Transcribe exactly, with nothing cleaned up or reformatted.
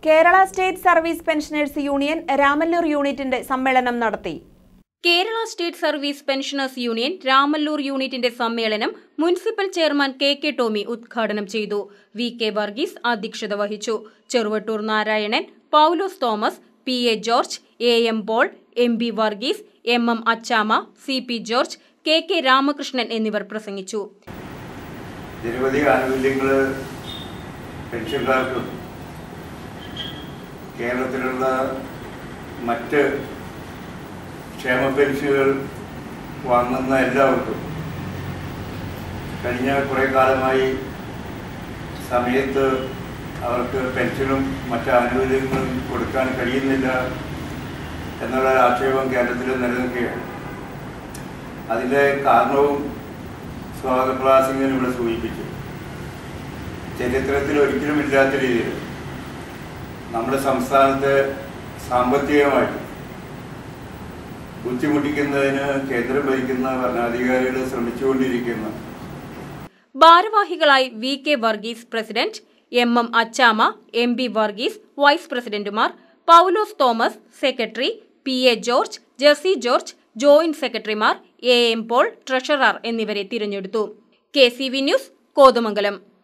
Kerala state service pensioners union Ramallur യൂണിറ്റിന്റെ സമ്മേളനം നടത്തി. Kerala state service pensioners union Ramallur യൂണിറ്റിന്റെ സമ്മേളനം municipal chairman K K Tomy ഉദ്ഘാടനം ചെയ്തു. വി കെ വർഗീസ് അധ്യക്ഷത വഹിച്ചു. Cheruvattoor Narayanan, Paulose Thomas, P A George, A M Paul, M B Varghese, M M Achamma, C P George, K K Ramakrishnan എന്നിവർ പ്രസംഗിച്ചു. നിരവധി ആനുകൂല്യങ്ങൾ പെൻഷൻകാർക്കും കേരളത്തിലുള്ള മറ്റ് ക്ഷേമ പെൻഷനുകൾ വാങ്ങുന്ന എല്ലാവർക്കും കഴിഞ്ഞ കുറേ കാലമായി സമയത്ത് അവർക്ക് പെൻഷനും മറ്റ് ആനുകൂല്യങ്ങളും കൊടുക്കാൻ കഴിയുന്നില്ല എന്നുള്ള ആക്ഷേപം കേരളത്തിൽ നിലനിൽക്കുകയാണ്. അതിൻ്റെ കാരണവും സ്വാഗത പ്രകാശിംഗൻ ഇവിടെ സൂചിപ്പിച്ചു. ചരിത്രത്തിൽ ഒരിക്കലും ഇല്ലാത്ത രീതിയിൽ നമ്മുടെ സംസ്ഥാനത്തെ സാമ്പത്തികമായിട്ട് ബുദ്ധിമുട്ടിക്കുന്നതിന് കേന്ദ്രം ഭരിക്കുന്ന ഭരണാധികാരികൾ ശ്രമിച്ചുകൊണ്ടിരിക്കുന്നു. ഭാരവാഹികളായി V K Varghese president, M M Achamma, M B Varghese vice പ്രസിഡന്റുമാർ, Paulose Thomas secretary, P A George, Jessy George joint സെക്രട്ടറിമാർ, എ എം പോൾ ട്രഷറർ എന്നിവരെ തിരഞ്ഞെടുത്തു. K C V news, Kothamangalam.